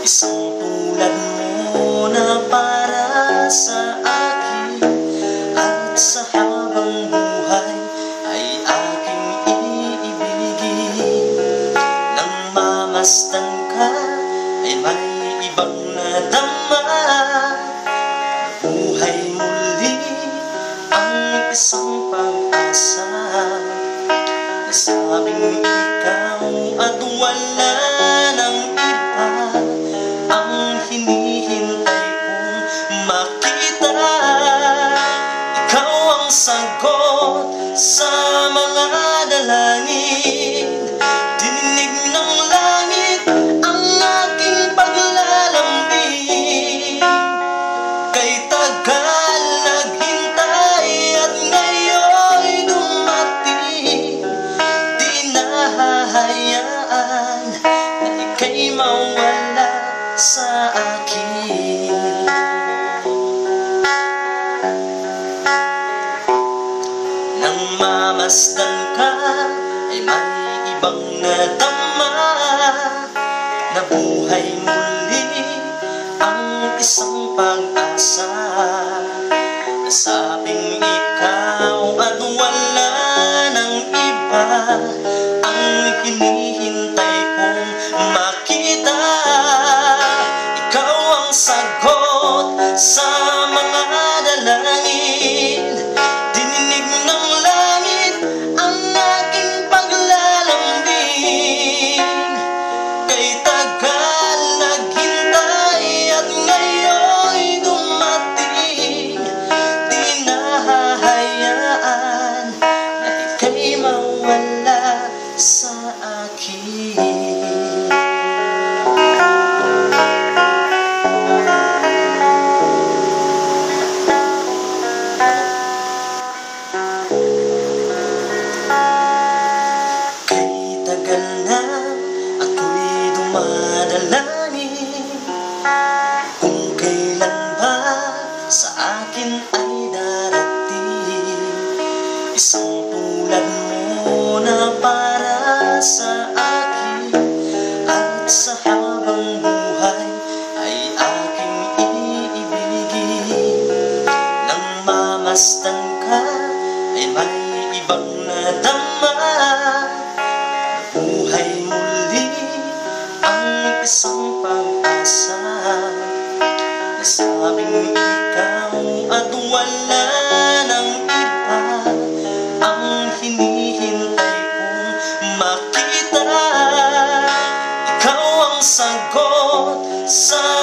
Isang tulad mo na para sa akin, at sa habang buhay ay aking iibigin. Nang mamasdan ka ay may ibang nadama, nabuhay muli ang isang pag-asa. Nasabing ikaw at wala nang iba ang hinihintay kong makita. Ikaw ang sagot sa mga dalangin, dinig ng langit ang aking paglalambing. Kay tagal naghintay at ngayon'y dumating, di nahahayaan na ika'y mawala sa akin. Nang mamasdan ka ay may ibang nadama, nabuhay muli ang isang pag-asa. Nasabing ikaw at wala nang iba ang hinihintay kong makita. Ikaw ang sagot sa mga dalangin, dinig ng langit ang aking paglalambing. Kay tagal naghintay at ngayon'y dumating, di nahahayaan na ika'y mawala sa akin. Tagal na ako'y dumadalangin kung kailan ba sa akin ay darating isang tulad mo na para sa akin, at sa habang buhay ay aking iibigin. Nang mamasdan ka ay may ibang nadama, buhay muli ang isang pag-asa. Nasabing ikaw at wala nang iba ang hinihintay kong makita. Ikaw ang sagot sa